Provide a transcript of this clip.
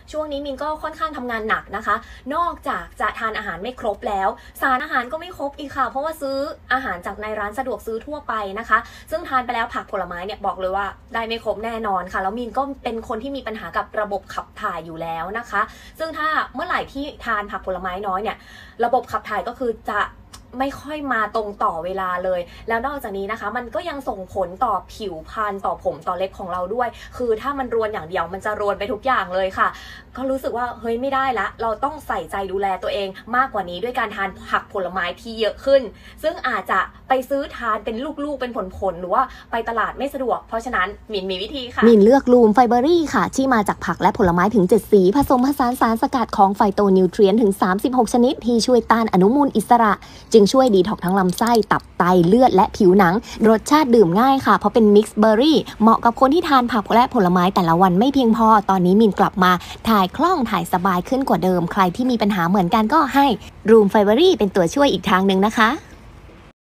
ช่วงนี้มินก็ค่อนข้างทำงานหนักนะคะนอกจากจะทานอาหารไม่ครบแล้วสารอาหารก็ไม่ครบอีกค่ะเพราะว่าซื้ออาหารจากในร้านสะดวกซื้อทั่วไปนะคะซึ่งทานไปแล้วผักผลไม้เนี่ยบอกเลยว่าได้ไม่ครบแน่นอนค่ะแล้วมินก็เป็นคนที่มีปัญหากับระบบขับถ่ายอยู่แล้วนะคะซึ่งถ้าเมื่อไหร่ที่ทานผักผลไม้น้อยเนี่ยระบบขับถ่ายก็คือจะไม่ค่อยมาตรงต่อเวลาเลยแล้วนอกจากนี้นะคะมันก็ยังส่งผลต่อผิวพรรณต่อผมต่อเล็บของเราด้วยคือถ้ามันรวนอย่างเดียวมันจะรวนไปทุกอย่างเลยค่ะก็รู้สึกว่าเฮ้ยไม่ได้ละเราต้องใส่ใจดูแลตัวเองมากกว่านี้ด้วยการทานผักผลไม้ที่เยอะขึ้นซึ่งอาจจะไปซื้อทานเป็นลูกๆเป็นผลหรือว่าไปตลาดไม่สะดวกเพราะฉะนั้นมินมีวิธีค่ะมินเลือกลูมไฟเบอรี่ค่ะที่มาจากผักและผลไม้ถึง7สีผสมผสานสารสกัดของไฟโตนิวเทรียนถึง36ชนิดที่ช่วยต้านอนุมูลอิสระจึงช่วยดีท็อกทั้งลำไส้ตับไตเลือดและผิวหนังรสชาติดื่มง่ายค่ะเพราะเป็นมิกซ์เบอร์รี่เหมาะกับคนที่ทานผักและผลไม้แต่ละวันไม่เพียงพอตอนนี้มินกลับมาถ่ายคล่องถ่ายสบายขึ้นกว่าเดิมใครที่มีปัญหาเหมือนกันก็ให้รูมไฟเบอรี่เป็นตัวช่วยอีกทางหนึ่งนะคะ